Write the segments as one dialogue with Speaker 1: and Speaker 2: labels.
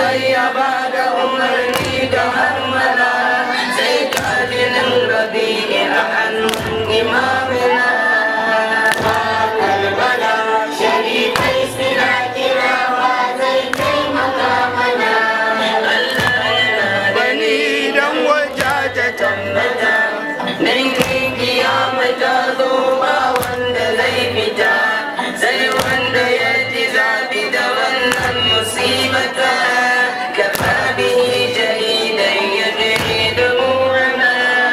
Speaker 1: sai ya bada umarni da harmala sai kajinin rabi'i a hannun imamina Karbala sharifai suna kirawa zai taimaka mana Allah yana gani don wajaje tambata nan kiyama ta zo ba wanda zai fita sai wanda ya ji zafi da wannan musibata kafa bihi shahidan yadri da mu'ana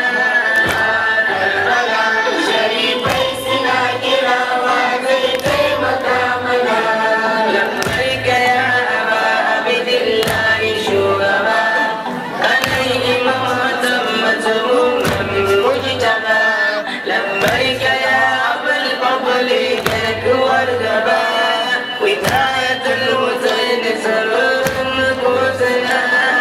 Speaker 1: Karbala sharifai suna kirawa zai taimaka mana labbaika ya aba abdillahi shugaba anai imamatan matmuman mujtaba labbaika ya abul fadli kakuwar gaba ولاية الحسين سبب نفوسنا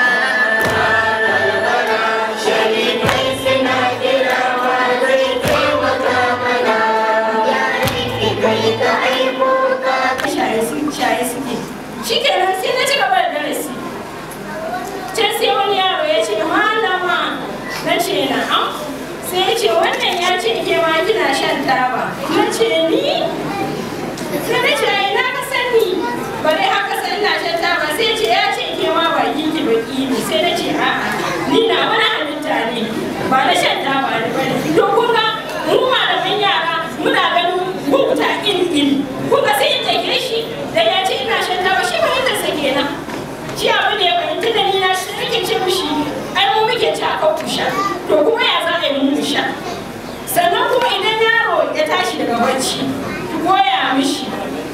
Speaker 1: كربلا شريفي سنا كراما زيتي وكامنا يا ريتي كي تعيبوك
Speaker 2: shaye suke shi kenan sai na ci gaba da darasi can sai wani yaro ya ce malama na ce na'am sai ya ce wannan ya ce ke ma kina shan taba na ce ni sai na ce ina ka sani bare haka sai ina shan taba sai ce ya ce ke ma bakin ki baki ne sai na ce a'a ni na wani halitta ne ba na shan taba ne bane to kun ga mu malaman yara muna ganin buta iri kun ga sai in take shi dan ya ce ina shan taba shi ba yadda sa kenan shi abu ne ya fahimta da ni na shi nake ce mishi ai mu muke ci a kan kusha to kuma ya za a yi mu sha sannan kuma idan yaro ya tashi daga bacci ki koya mishi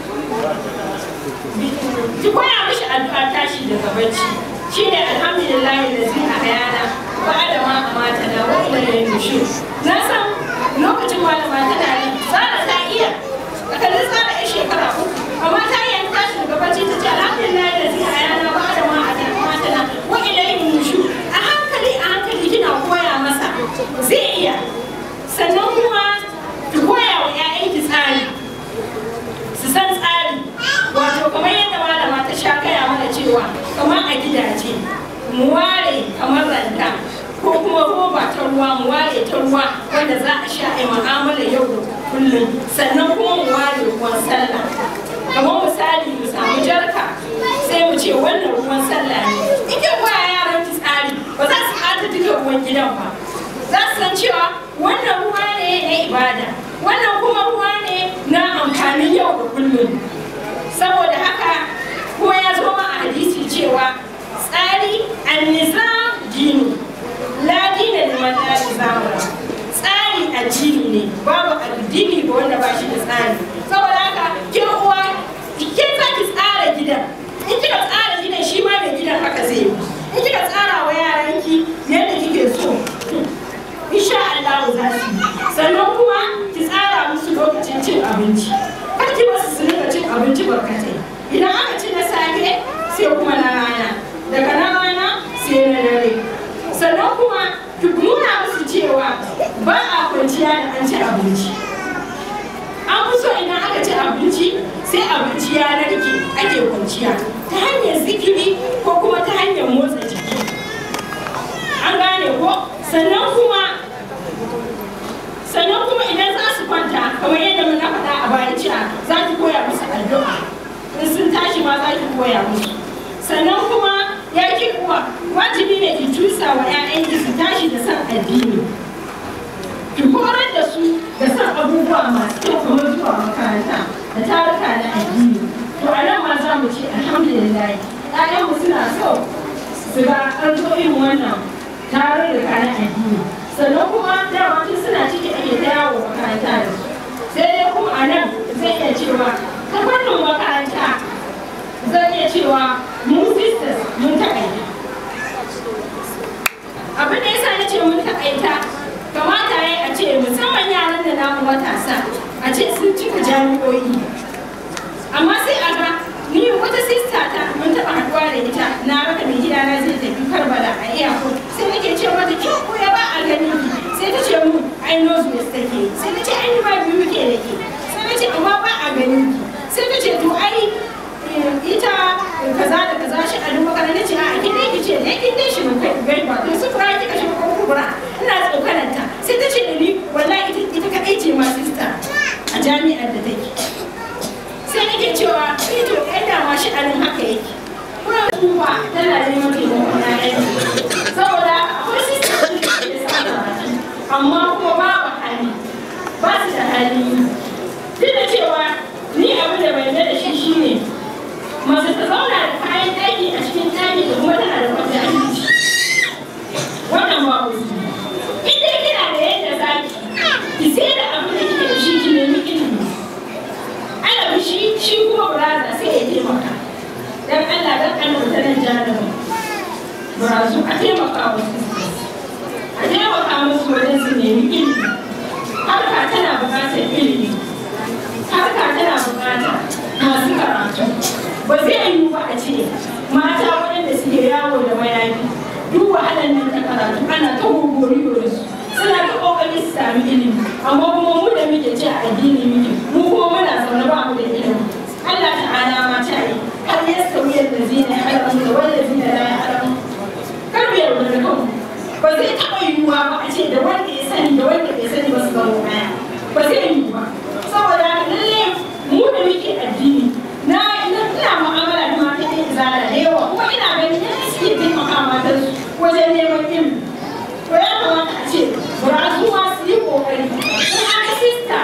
Speaker 2: addu'a tashi daga bacci shine alhamdulillahi lazi a hayana ba da ma amata na wa ilayhi nushur na san lokacin malama tana ne tsara ta iya a kalli tsara ya shekara 3 amma ta yi tashi daga bacci ta ce alhamdulillahi lazi a hayana ba da ma amata na wa ilayhi nushur a hankali kina koya masa zai iya sannan kuma ki koya wa 'ya'yanki tsari su san tsari wato kamar yadda malama ta sha kaya mana cewa kamar a gidaje mu ware kamar ranta ko kuma roba ta ruwa mu ware ta ruwa wanda za a sha a mu'amala yau da kullum sannan kuma mu ware ruwan sallah kamar misali mu samu jarka sai mu ce wannan ruwan sallah ne in kin koya yaran ki tsari ba za su ɓata duka ruwan gidan ba za su san cewa wannan ruwa ne na ibada wannan kuma ruwa ne na amfanin yau da kullum saboda haka kuma ya zo ma a hadisi cewa tsari an-nizam dini la dina liman la nizama tsari addini ne babu addini ga wanda ba shi da tsari saboda haka kin uwa kin za ki tsara gidan in kika tsara gidan shi ma mai gidan haka zai yi in kika tsara wa yaranki yadda kike so insha Allah za su sannan kuma ki tsara musu lokacin cin abinci kar ki basu su rika cin abinci barkatai idan aka ci na safe sai kuma na rana daga na rana sai na dare sannan kuma ki nuna musu cewa ba a kwanciya da an ci abinci an fi so idan aka ci abinci sai abinci ya narke ake kwanciya ta hanyar zikiri ko kuma ta hanyar motsa jiki an gane ko sannan kuma idan za su kwanta kamar yadda muna faɗa a bayan cewa za ki koya musu addu'a in sun tashi ma za ki koya musu sannan kuma ya ki uwa wajibi ne ki cusa wa 'ya'yanki su tashi da san addini ki horar da su da san abubuwa masu kyau kamar zuwa makaranta da taruka na addini to a nan ma za mu ce alhamdulillah 'ya'yanmu suna so su ga an zo irin wannan tarurruka na addini sannan kuma dama tun suna ciki ake ta yawo makaranta da su sai dai kuma a nan zai iya cewa ta fannin makaranta zai iya cewa mu sisters mun taƙaita abin da yasa na ce mun taƙaita kamata ya a ce musamman yaran da namu matasa a ce sun cika jami'o'i amma sai a ga ni wata sista ta mun taɓa haɗuwa da ita na raka mai gidana zai tafi Karbala a iyakun sai nake ce mata kin koya ba a gani sai ta ce mu ai nose west take sai ta ce ai ba biyu ke da ke sai ta ce amma ba a gani sai ta ce to ai ita kaza da kaza shi a duk makaranta ce a kin dai kice ne kin dai shi mun kai gai ba to su fara kika shi ko kubura ina tsokananta sai ta ce da ni wallahi ita kadai ce ma sister a jami'ar da take sai nake cewa to ai da ma shi a nan haka yake kuma kuma tana neman taimako na aiki saboda akwai sister da ke samu amma kuma babu hali ba su da hali duk da cewa ni abin da bai da shi shine masu ta zauna da kayan ɗaki a cikin ɗaki da kuma tana da kwanta abinci wannan ba ku in dai kina da yadda za ki sai da abin da kike da shi ki nemi ilimi alabi shi kuma buraza sai ya taimaka dan Allah dan Allah ta nan jarumin burazu a taimaka musu a taimaka musu wajen su nemi ilimi harka tana buƙatar ilimi harka tana buƙatar masu karatu ba zai yi ba a ce mata waɗanda suke yawo da mayafi duk wahalar nan ta karatu ana ta gogori da su suna ta ƙoƙari su sami ilimi amma kuma mu da muke ce a addini muke mu kuma muna zaune ba mu da ilimi Allah ta'ala ma ta yi har yastawi allazina ya'lamu da wallazina la ya'lamu kar mu yarda da kanmu ba zai taɓa yiwuwa ba a ce da wanda ya sani da wanda bai sani ba su zama ɗaya ba zai yiwu ba saboda lalle mu da muke addini ina mu'amala da mata ɗin izala da yawa kuma ina ganin yadda suke taimaka matar su wajen neman ilimi to ya kamata a ce burazu ma su yi ƙoƙari sun aka sista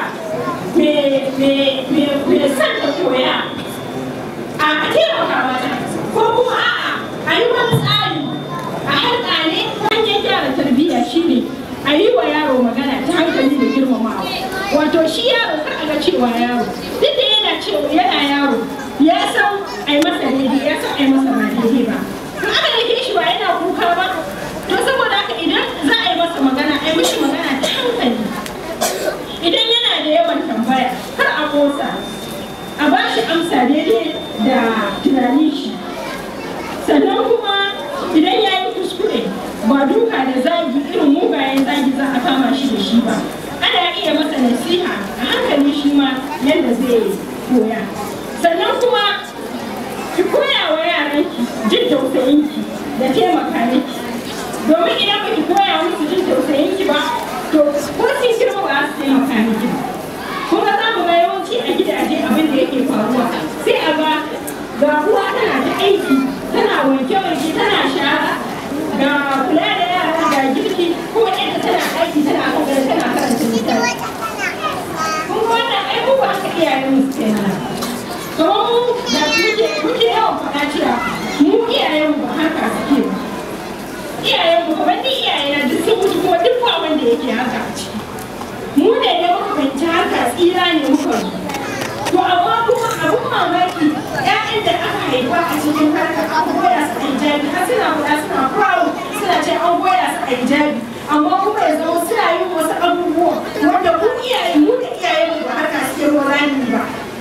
Speaker 2: me son ta koya a taimaka mata ko kuma a yi wani tsari a harka ne hanyar gyara tarbiyya shine a yi wa yaro magana ta hankali da girmamawa wato shi yaro kar a ga cewa yaro duk da yana yaro ya san a yi masa daidai ya san a yi masa ba daidai ba in aka dake shi ba yana kuka ba to saboda haka idan za a yi masa magana a yi mishi magana ta hankali idan yana da yawan tambaya kar a kosa a ba shi amsa daidai da tunanin shi sannan kuma idan ya yi kuskure ba duka da zagi irin mugayen zagi za a kama shi da shi ba ana iya masa nasiha a hankali shi ma yadda zai koya sannan kuma ki koya wa yaranki jin tausayinki da taimaka miki domin idan ba ki koya musu jin tausayinki ba to ko sun girma ba su taimaka miki kuma za mu ga yawanci a gidaje abin da yake faruwa sai a ga uwa tana ta aiki tana wanke-wanke tana shara ga kula da yara ga girki kuma yadda tana aiki tana kokarin tana karanta littafi kun wannan ai mu ba ka iyayen mu kenan kamar mu da muke yawan faɗa cewa mu iyayen mu ba haka suke ba iyayen mu kamar ni iyayena duk sun mutu kuma duk ba wanda yake haka a ciki mu ne da muka fahimci haka tsira ne muka zo to amma kuma abun mamaki ƴaƴan da aka haifa a cikin harkar an goya su a hijabi har suna faɗa suna proud suna ce an goya su a hijabi amma kuma ya zama suna yin wasu abubuwa wanda mu iyaye mu da iyayen mu ba haka suke rani ba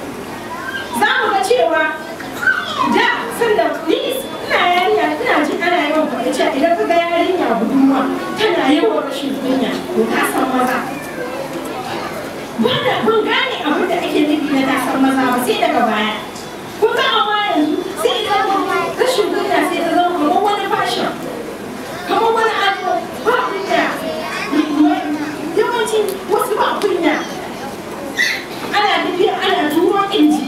Speaker 2: za mu ga cewa da sanda ni ina yarinya ina ji ana yawan faɗa cewa idan ka ga yarinya budurwa tana yawan rashin kunya to ta san maza ban gane abin da ake nufi na tasar maza ba sai daga baya kun ga amma yanzu sai zama rashin kunya sai ta zama kamar wani fashion kamar wani abu ba kunya yawanci wasu ba kunya ana tafiya ana turo inji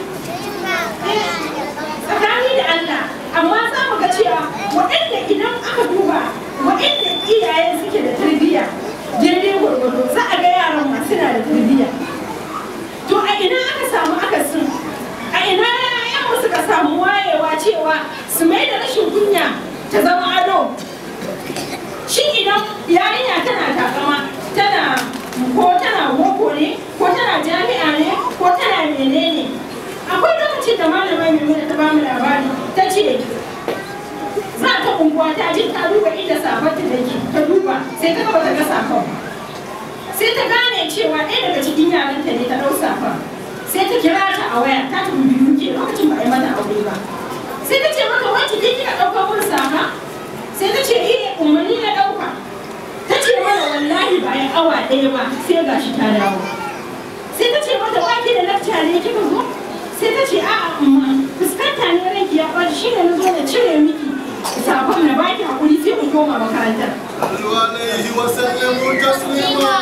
Speaker 2: tsakani da Allah amma za mu ga cewa waɗanda idan aka duba waɗanda iyayen suke da tarbiyya daidai gwargwado za a ga yaran ma suna da tarbiyya to a ina aka samu akasin a ina yayan suka samu wayewa cewa su mai da rashin kunya ta zama ado shi idan yarinya tana takama tana boko ne ko tana jami'a ne ko tana menene akwai lokacin da malamai mai ta bamu labari ta ce za ta unguwa ta je ta duba inda safarta da ke ta duba sai ta gaba ta ga safar sai ta gane cewa ɗaya daga cikin yaranta ne ta ɗau safar sai ta kira ta a waya ta tafi biyu ke lokacin ba a yi mata aure ba sai ta ce mata wacce ke kika ɗauka mun safa sai ta ce umarni na ɗauka ta ce mana wallahi bayan awa ɗaya ba sai gashi ta dawo sai ta ce mata wake da lakca ne kika zo sai ta ce a'a amma makarantar.
Speaker 3: صلوا عليه وسلموا تسليما.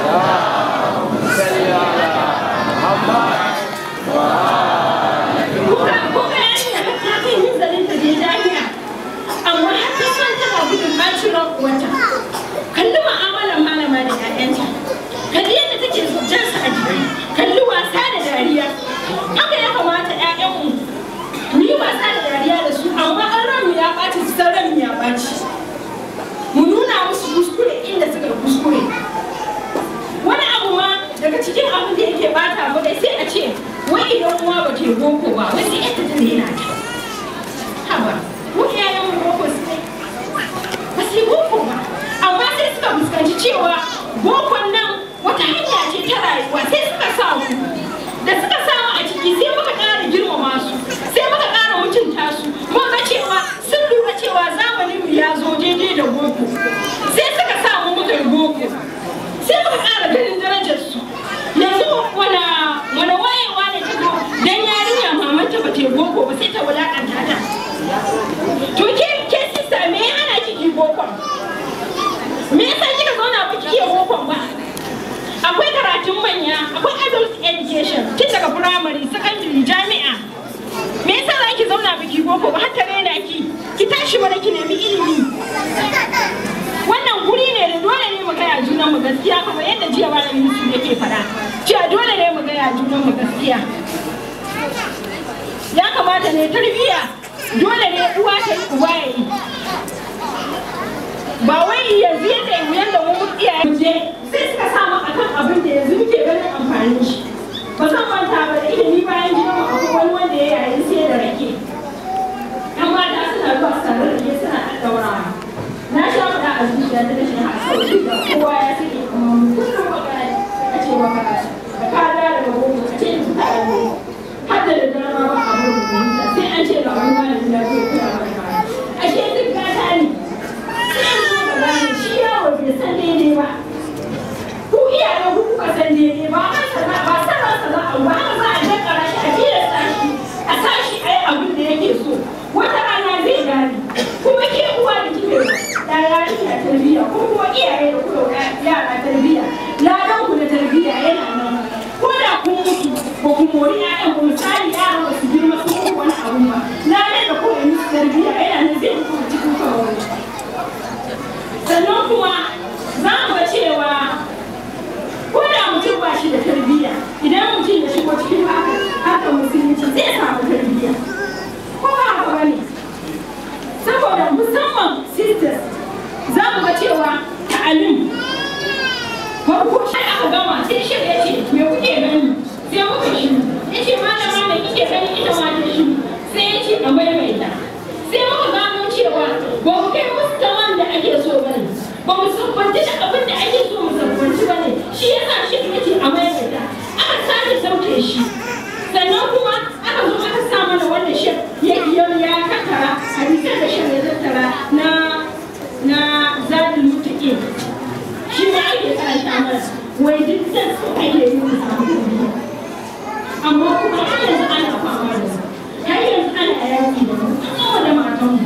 Speaker 2: Kuka yarinya ta kai hinzalin ta je jami'a, amma har ta san tana gudun bacin wata. Kalli mu'amalar malama da 'ya'yanta, kalli yadda take jan su a jiki, kalli wasa da dariya. Haka ya kamata 'ya'yanmu mu yi wasa da dariya da su, amma an ranmu ya ɓaci su san ranmu ya ɓaci. Mu nuna musu kuskure inda suka kuskure. Wani abu ma daga cikin abin da yake bata mu dai sai a ce wai idan uwa ba ta yi boko ba wai sai yadda ta daina ta. Haba, mu iyayen mu boko su kai ba su yi boko ba, amma sai suka fuskanci cewa bokon nan wata hanya ce ta rayuwa, sai suka samu. Da suka samu a ciki sai muka ƙara girmama su, sai muka ƙara mutunta su, muka cewa sun lura cewa zamanin mu ya zo daidai da boko, sai suka samu muka yi boko, sai muka ƙara ganin darajar su. Yanzu wani wayewa ne ta zo dan yarinya mamanta ba ta yi boko ba sai ta wulaƙanta ta. To ke sista me ya hana kiki bokon? Me yasa kika zauna ba kike bokon ba? Akwai karatun manya, akwai adult education tun daga primary, secondary, jami'a. Me yasa za ki zauna biki boko ba har ta raina ki tashi mana ki nemi ilimi. Wannan guri ne da dole ne mu gaya junan mu gaskiya, kamar yadda jiya malamin Yusuf yake faɗa. Cewa dole ne mu gaya junan mu gaskiya. Ya kamata ne tarbiyya, dole ne uwa ta yi uba ya yi. Ba wai yanzu yadda mu iyaye je sai suka samu akan abin da yanzu muke ganin amfanin shi. Ba zan manta ba da ilimi bayan gidan mu akwai wani wanda ya yayi sai da rake. Yan mata suna zuwa su tare da ke suna ɗaɗɗaurawa. Na sha faɗa a zuciya ta da shi har sauki da kowa ya sake kuma mu kullum magana a ce magana da ka da daga gobe a ce su ta ɗaɗɗe. Har da dama ba a gurin rubuta sai an ce ga wani malami ya zo kula maka. Ashe duk gata ne. Shi yawo bai san daidai ba. Ku iyaye ku kuka san daidai ba, ba san ransa za a ba, haka za a dankara shi a tilasta shi a sa shi a yi abin da yake so. Wata rana zai gane. Kuma ke uwa da kike da yarinya tarbiyya, ko kuma iyaye da kuka yara tarbiyya, ladan ku da tarbiyya yana nan. Ko da kun mutu ba ku mori ƴaƴan ku, misali yaran ba su girma su ko wani abu ba, ladan da kuka yi musu tarbiyya yana nan zai kuma cikin kawai. Sannan kuma za mu ga cewa ko da mutum ba shi da tarbiyya, idan mutum ya shigo cikin haka musulunci zai samu tarbiyya. Ko ba haka ba ne? Saboda musamman sisters za mu ga cewa ta'alim. Farko shi aka gama sai shi ya ce me kuke gani? Sai muka shi. Ya ce malama me kike gani ita ma ta shi. Sai ya ce a maimaita. Sai muka gano cewa ba mu kai musu taman da ake so ba ne. Ba mu sabbanci da abin da ake so mu sabbanci ba ne. Shi ya sa shi ya ce a maimaita. Aka sake sauke shi. Sannan kuma aka zo aka sa mana wannan shi ya tattara hadisan da shi ya tattara na zadin mutake. Shi ma ake karanta mana. Wai duk da su ake yi mu samu tarbiyya. Amma kuma har yanzu ana fama da su. Har yanzu ana yaki da mu. Kuma da matanmu.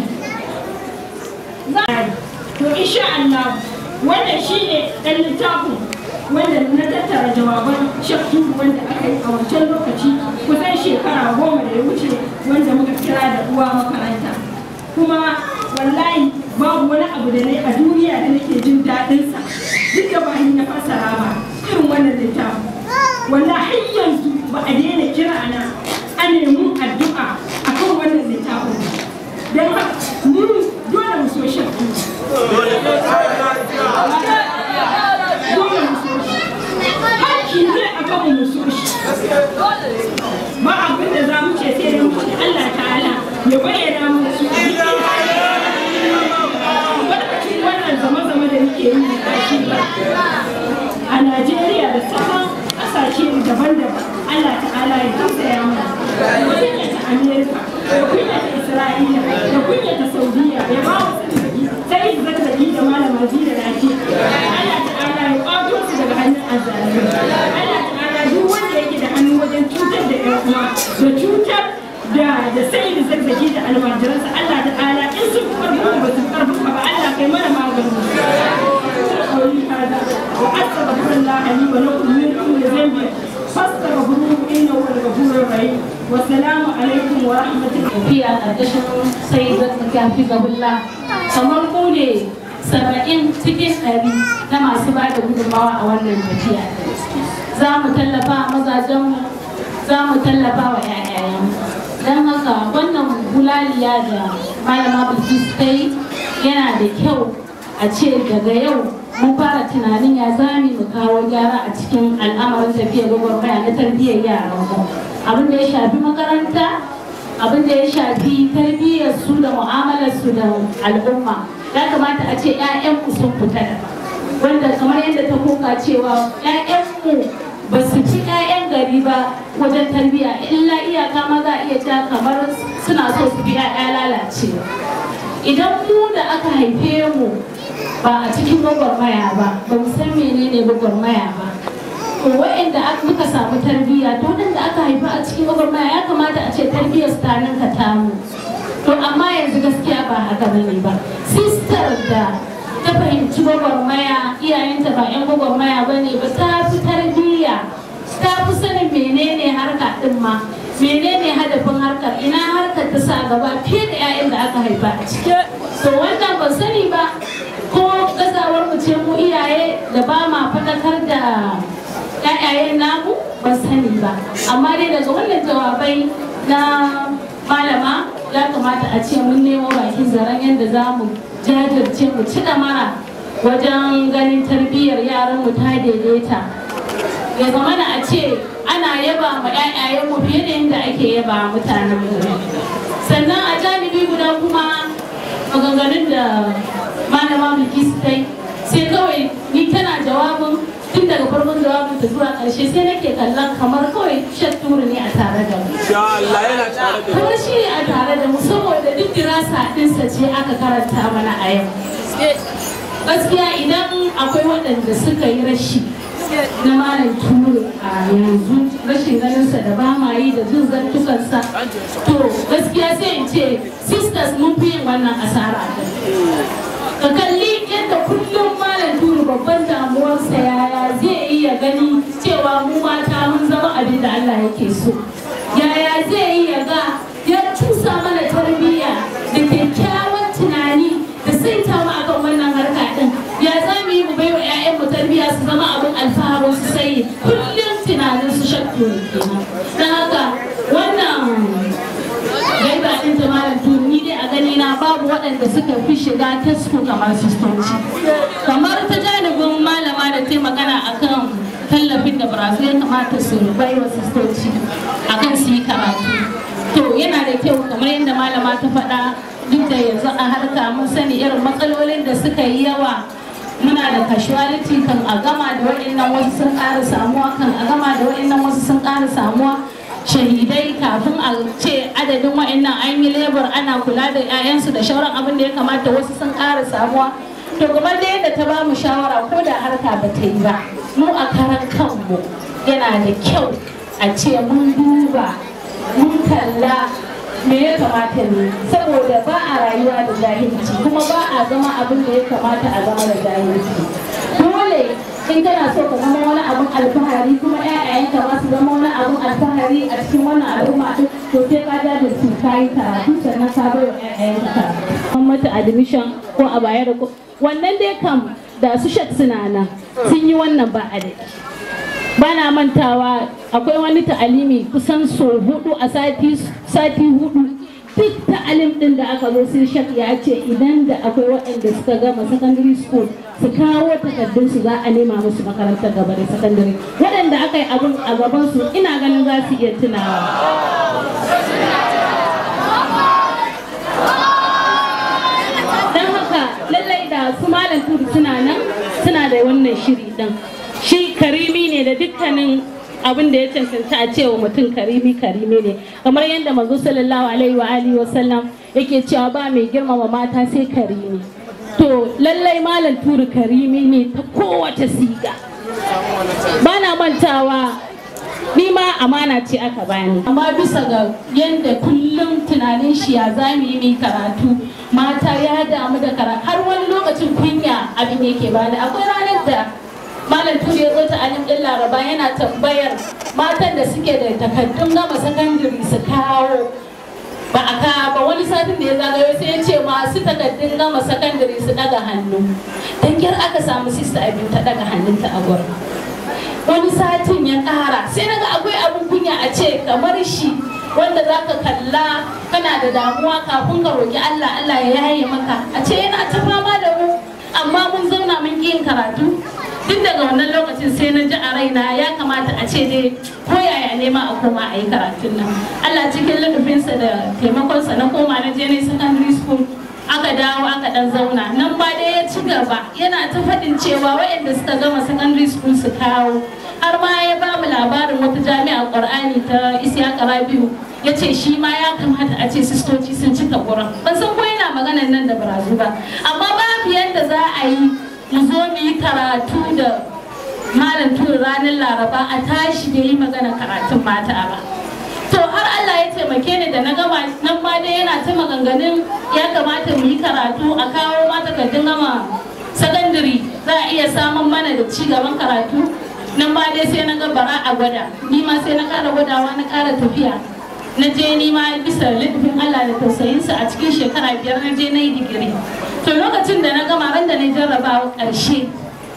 Speaker 2: To insha Allah wannan shine ɗan littafin wanda na tattara jawaban shakku wanda aka yi a wancan lokaci kusan shekara 10 da ya wuce wanda muka kira da uwa makaranta. Kuma wallahi babu wani abu da ne a duniya da nake jin daɗinsa duk da ba ni na fassara ba irin wannan littafin. Wallahi har yanzu ba a daina kira na a nemi addu'a akan wannan littafin. Don haka mun dole mu so shakku. Haƙƙi ne a kan mu so shi. Ba abin da za mu ce sai da mu ce Allah ta'ala ya bayyana mu su barkacin wannan zama-zama da muke yi da shi a Najeriya da sauran ƙasashe daban-daban. Allah ta'ala ya tausaya mana. Da kunyata Amerika, da kunyata Isra'ila, da kunyata Saudiya, ya ba mu sai zazzagi da malama da lafiya. Allah ta'ala ya kwato su daga hannun azzalimi. Allah ta'ala duk wanda yake da hannu wajen cutar da ƴan uwa da cutar da sai da zazzagi da almajiransa, Allah ta'ala in sun karbi ba su karbi ba Allah kai mana magani. لي ولكم من كل ذنب فاستغفروه إنه هو الغفور الرحيم والسلام عليكم ورحمة الله. في الأدشن سيدة حفظه الله kamar mu ne 70 cikin 100 na masu ba da gudunmawa a wannan tafiya. Za mu tallafa mazajenmu, za mu tallafa wa 'ya'yayenmu. Don haka wannan bulaliya da Malama Bilkis ta yi yana da kyau a ce daga yau mun fara tunanin ya zami mu kawo gyara a cikin al'amarin tafiyar gwagwarmaya na tarbiyyar yaran mu. Abin da ya shafi makaranta, abin da ya shafi tarbiyyar su da mu'amalar su da al'umma, ya kamata a ce 'ya'yanmu sun fita da wanda kamar yadda ta koka cewa 'ya'yanmu ba su ci 'ya'yan gari ba wajen tarbiyya, illa iyaka ma za a iya ta kamar suna so su fi 'ya'ya lalacewa. Idan mu da aka haife mu ba a cikin gwagwarmaya ba, ba mu san menene gwagwarmaya ba, waɗanda muka samu tarbiyya, to waɗanda aka haifa a cikin gwagwarmaya ya kamata a ce tarbiyyar su ta ninka tamu. To amma yanzu gaskiya ba haka bane ba. Sister da ta fahimci gwagwarmaya, iyayenta ba 'yan gwagwarmaya bane ba, ta fi tarbiyya, ta fi sanin menene harka din ma, menene hadafin harkar, ina harkar ta sa gaba fiye da 'ya'yan da aka haifa a ciki. To wannan ban sani ba ko gazawar mu ce mu iyaye da ba ma faɗakar da ƴaƴayen namu, ban sani ba. Amma dai daga wannan jawabai na malama ya kamata a ce mun nemo bakin zaren yadda za mu jajirce mu ci mara wajen ganin tarbiyyar yaran mu ta daidaita. Ya zamana a ce ana yaba ma ƴaƴayen mu fiye da yadda ake yaba mutanen mu. Sannan a janibi guda kuma maganganun da Malama Bilkis ta yi, sai kawai ni tana jawabin tun daga farkon jawabin ta zuwa ƙarshe sai nake kallon kamar kawai shatturu ne a tare da mu. Kuma shi ne a tare da mu saboda duk dirasa ɗinsa ce aka karanta mana a yau. Gaskiya idan akwai waɗanda suka yi rashi na Malam Turu a yanzu, rashin ganinsa da ba ma yi da jin zantukansa, to gaskiya sai in ce sisters mun fi yin wannan asara. Ka kalli yadda kullum Malam Turu babban damuwarsa yaya zai iya gani cewa mu mata mun zama abin da Allah yake so, yaya zai iya ga ya cusa mana tarbiyya da kyakkyawan tunani da saita mu akan wannan harka din, ya za mu yi mu baiwa 'ya'yanmu tarbiyya su zama abin alfahari su sai kullum tunanin su shakku kenan. Don haka wannan gaiba ɗin ta Malam Turu ni dai a gani na babu waɗanda suka fi shiga tasku kamar sistoci. Kamar ta janibin malama da ta magana akan tallafin da barazu ya kamata su bai wa sistoci akan su yi karatu. To yana da kyau kamar yadda malama ta faɗa, duk da yanzu a harka mun sani irin matsalolin da suka yi yawa, muna da casualty kan a gama da waɗannan wasu sun ƙara samuwa, kan a gama da waɗannan wasu sun ƙara samuwa, shahidai kafin a ce adadin waɗannan an yi lebur ana kula da 'ya'yansu da shauran abin da ya kamata wasu sun ƙara samuwa. To kamar da yadda ta ba mu shawara ko da harka ba ta yi ba, mu a karan kanmu yana da kyau a ce mun duba, mun kalla me ya kamata ne, saboda ba a rayuwa da jahilci kuma ba a zama abin da ya kamata a zama da jahilci. Dole in kana so ka zama wani abin alfahari kuma ƴaƴayenka ma su zama wani abin alfahari a cikin wannan al'umma din, to sai ka jajirce ka yi karatu sannan ka bai wa ƴaƴayenka karatu. An mata admission ko a bayar ko wannan dai kam da su shek suna nan sun yi wannan ba a daɗi. Bana mantawa akwai wani ta'alimi kusan so 4 a sati 4, duk ta'alim din da aka zo sai shak ya ce idan da akwai waɗanda suka gama secondary school su kawo takardun su za a nema musu makarantar gaba da secondary. Waɗanda aka yi abin a gaban su ina ganin za su iya tunawa. Don haka lallai da su Malam Turu suna nan suna da wannan shiri din. Shi karimi ne da dukkanin abin da ya cancanta a cewa mutum karimi ne, kamar yadda manzo sallallahu alaihi wa alihi wasallam yake cewa ba mai girmama mata sai karimi. To lallai Malam Turu karimi ne ta kowace siga. Bana mantawa ni ma amana ce aka bani, amma bisa ga yadda kullum tunanin shi ya za mu yi mai karatu, mata ya damu da karatu, har wani lokacin kunya abin yake bani. Akwai ranar da malam Turi ya zo ta alim din Laraba yana tambayar matan da suke da takaddun gama sakandare su kawo ba a kawo ba. Wani satin da ya zagayo sai ya ce masu takaddun gama sakandare su daga hannu. Dan kyar aka samu sista abin ta daga hannunta a gurin. Wani satin ya ƙara sai naga akwai abin kunya a ce kamar shi wanda za ka kalla kana da damuwa kafin ka roƙi Allah, Allah ya yaye maka, a ce yana ta fama da mu amma mun zauna mun ƙi yin karatu. Duk daga wannan lokacin sai na ji a raina ya kamata a ce dai ko yaya nema a koma a yi karatun nan. Allah cikin lutufinsa da taimakonsa na koma na je ne secondary school, aka dawo aka dan zauna nan ba dai ya ci gaba yana ta faɗin cewa waɗanda suka gama secondary school su kawo. Har ma ya ba mu labarin wata jami'ar Qur'ani ta Isiyaka Rabiu, ya ce shi ma ya kamata a ce sistoci sun cika gurin. Ban san ko yana maganan nan da barazu ba, amma babu yadda za a yi mu zo mu yi karatu da malam Turi ranar Laraba a tashi da yi magana karatun mata ba. To har Allah ya taimake ni da na gama nan ma dai yana ta maganganun ya kamata mu yi karatu a kawo mata takardun gama sakandare za a iya samun mana da ci gaban karatu. Nan ma dai sai na ga bara a gwada, ni ma sai na ƙara gwadawa na ƙara tafiya. Na je ni ma bisa littafin Allah da tausayinsa a cikin shekara 5 na je na yi digiri. To lokacin da na gama ran da na jarrabawa ƙarshe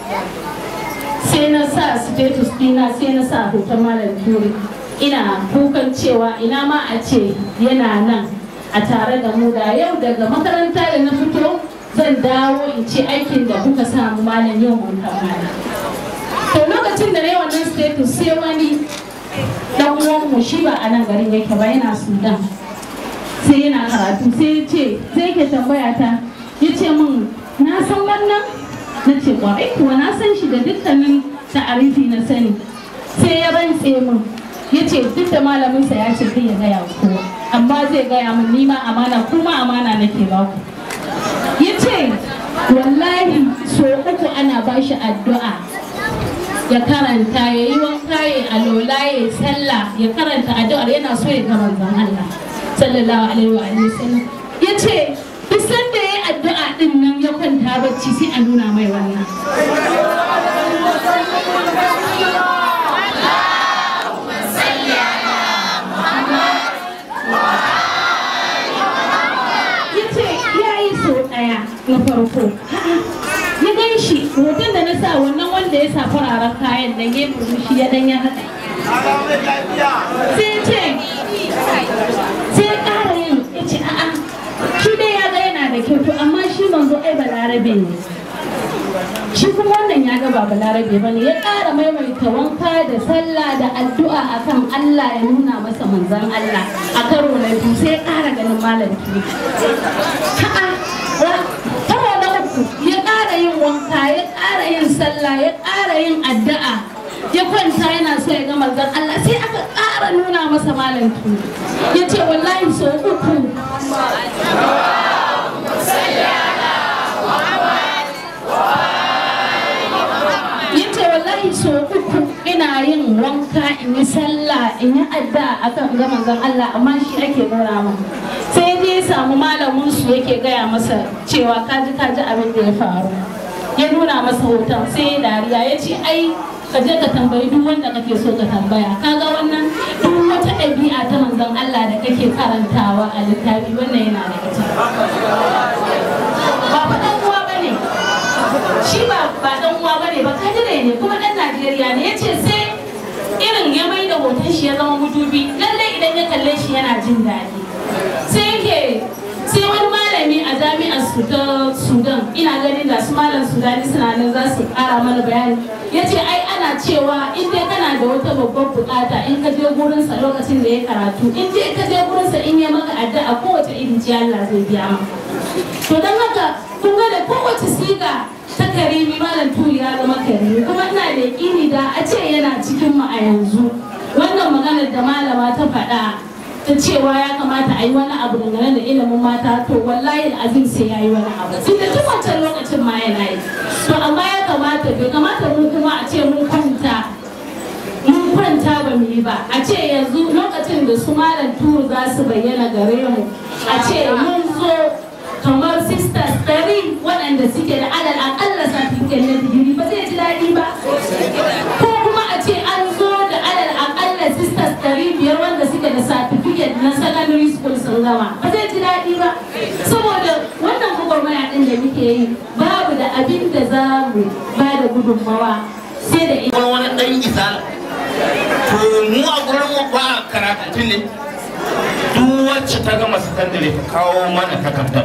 Speaker 2: sai na sa status dina sai na sa hoton malam Turi. Ina kukan cewa ina ma a ce yana nan a tare da mu, da yau daga makaranta da na fito zan dawo in ce aikin da kuka samu malam yau mun kammala. To lokacin da na yi wannan status sai wani dan uwanmu shi ba a nan garin yake ba, yana Sudan, sai yana karatu sai ya ce sai ke tambaya ta, ya ce min na san wannan, na ce kwarai kuwa na san shi da dukkanin ta'arifi na sani. Sai ya rantse min ya ce duk da malaminsa ya ce kai ya gaya kowa amma zai gaya min nima amana kuma amana nake ba ku. Ya ce wallahi so uku ana ba shi addu'a ya karanta, ya yi wanka, ya alola, ya yi sallah, ya karanta addu'ar yana so ya ga manzon Allah sallallahu alaihi wa sallam. Ya ce duk sanda ya yi addu'a din nan ya kwanta bacci sai a nuna mai wannan. Ya ce ya yi so ɗaya na farko ya gan shi hoton da na sa wannan wanda ya sa fararen kayan nan ya murmushi ya dan ya haɗa. Sai ce sai ƙara yin ya ce a'a shi dai ya ga yana da kyau to amma shi manzo ai balarabe ne, shi kuma wannan ya ga ba balarabe ba ne. Ya ƙara maimaita wanka da sallah da addu'a akan Allah ya nuna masa manzon Allah a karo na biyu. Sai ya ƙara ganin malam Turi. Ya ƙara yin wanka, ya ƙara yin sallah, ya ƙara yin addu'a, ya kwanta yana so ya ga manzon Allah. Sai aka ƙara nuna masa malam Turi. Ya ce wallahi so uku ya ce wallahi so uku ina yin wanka, in yi sallah, in yi addu'a akan ga manzon Allah, amma shi ake nuna min. Sai dai samu malamin su yake gaya masa cewa kaji abin da ya faru, ya nuna masa hoton sai dariya ya ce ai ka je ka tambayi duk wanda kake so ka tambaya, kaga wannan duk wata ɗabi'a ta manzon Allah da kake karantawa a littafi wannan yana da ita. Ba faɗan uwa bane shi, ba ɗan uwa bane ba, kadire ne kuma ɗan Najeriya ne. Ya ce sai irin ya mai da hoton shi ya zama mudubi, lallai idan ya kalle shi yana jin daɗi. Sai wani malami a jami'ar Sudan, ina ganin da su malam Sudani suna nan za su ƙara mana bayani. Ya ce ai ana cewa in dai kana da wata babbar bukata in ka je gurinsa lokacin da ya karatu, in dai ka je gurinsa in ya maka addu'a kowace irin ce Allah zai biya maka. To don haka kun ga da kowace siga ta karimi malam Turi ya zama karimi, kuma ina da yaƙini da a ce yana cikin mu a yanzu wannan maganar da malama ta faɗa ta cewa ya kamata a yi wani abu dangane da ilimin mata, to wallahi azim sai ya yi wani abu tun da tun wancan lokacin ma yana yi. To amma ya kamata bai kamata mu kuma a ce mun kwanta ba mu yi ba, a ce yanzu lokacin da su malam Turi za su bayyana gare mu a ce mun zo kamar sisters 100 waɗanda suke da alal akalla certificate na digiri, ba zai ji daɗi ba. gudunmawa sai da ita.
Speaker 4: Wani ɗan isa to mu a gurin mu ba karatu ne duk wacce ta gama sakandare ta kawo mana takardar.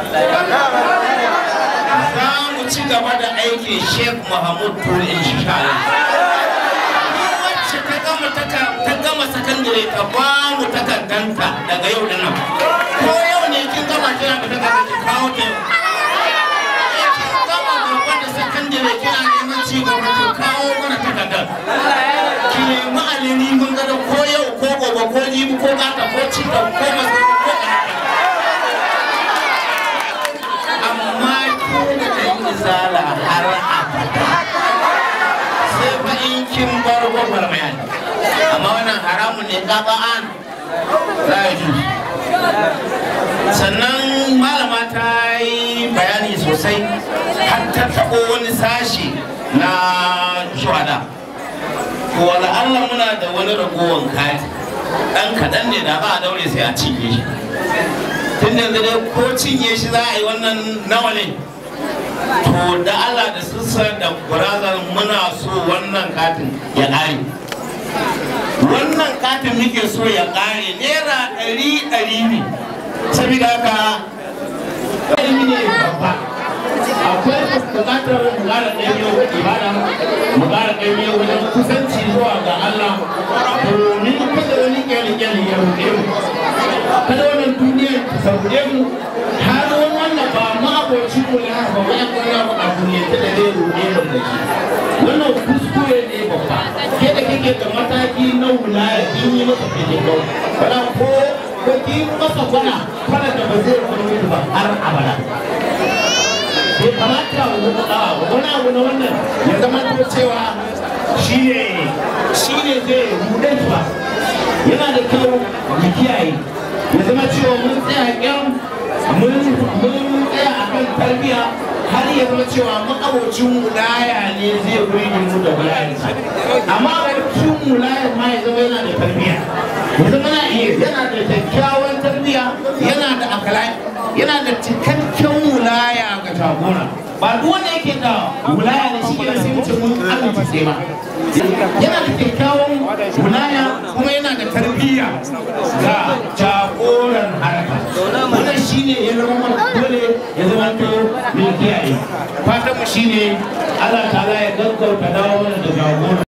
Speaker 4: Za mu ci gaba da aikin Sheikh Mahmud Tur insha Allah. Duk wacce ta gama sakandare ta ba mu takardanta daga yau da nan. Ko yau ne kin gama kina da takardar ki kawo ta. Kin gama gaba da sakandare kina neman ci gaba ki kawo mana takardar. Ki nemi alini mun ga ko yau ko gobe ko jibi ko gata ko cita ko masu ko amma ko da ɗan izala har abada sai fa in kin bar gobar mai amma wannan haramun ne gaba'an rayu. Sannan malama ta yi bayani sosai har ta taɓo wani sashi na shuhada. Wala Allah muna da wani ragowar kati ɗan kaɗan ne da ba a daure sai a cinye shi. Tun yanzu dai ko cinye shi za a yi wannan nawa ne. To da Allah da sassa da gurazar muna so wannan katin ya ƙare. Wannan katin muke so ya ƙare naira 100 ne. Saboda haka ilimi ne babba. Akwai bukatar mu ƙara ɗaya ibada, mu ƙara ɗaya wajen kusanci zuwa ga Allah domin kada wani kyale-kyale ya ruɗe mu, kada wannan duniyar ta sauke mu har wani wannan ba ma abokin mu ne haka ba ya kwana mu abu ne ta da zai ruɗe mu da shi. Wannan kuskure ne babba, ke da kake da mataki na wulaya kin yi masa fitikau, bana ko kin masa kwana da ba zai kwana ba har abada. Bai kamata wani abu na wannan ya zama to cewa shi ne zai ruɗe ba. Yana da kyau mu kiyaye ya zama cewa mun tsaya kyan mun tsaya a kan tarbiyya har ya zama cewa abocin wulaya ne zai burge mu da wulayansa. Amma abocin wulaya ma ya zama yana da tarbiyya, ya zama yana da kyakkyawan tarbiyya, yana da akalai, yana da cikakken wulaya ga jagora. Ba duk wanda yake da wulaya da shi ne sai mutum mun amince ba. Yana da kyakkyawan wulaya kuma yana da tarbiyya ga jagoran haraka. Wannan shine ya zama dole ya zama to mai kiyaye. Fatan mu shine Allah ta'ala ya gaggauta dawo mana da jagora.